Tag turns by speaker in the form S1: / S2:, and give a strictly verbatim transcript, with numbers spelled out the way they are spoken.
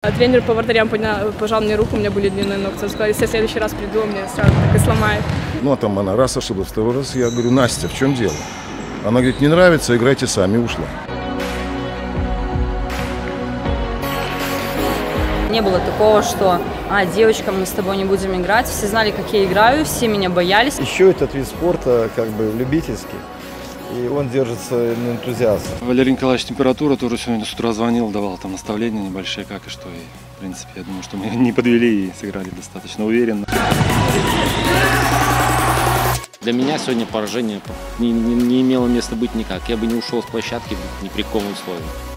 S1: Тренер по вратарям пожал мне руку, у меня были длинные ногти. Он сказал, если я в следующий раз приду, он мне сразу так и сломает.
S2: Ну, а там она раз ошиблась, второй раз. Я говорю: Настя, в чем дело? Она говорит: не нравится, играйте сами, ушла.
S3: Не было такого, что а, девочка, мы с тобой не будем играть. Все знали, как я играю, все меня боялись.
S4: Еще этот вид спорта как бы любительский, и он держится на энтузиазме.
S5: Валерий Николаевич Температура тоже сегодня с утра звонил, давал там наставления небольшие, как и что. И, в принципе, я думаю, что мы не подвели и сыграли достаточно уверенно.
S6: Для меня сегодня поражение не, не, не имело места быть никак. Я бы не ушел с площадки ни при каком условии.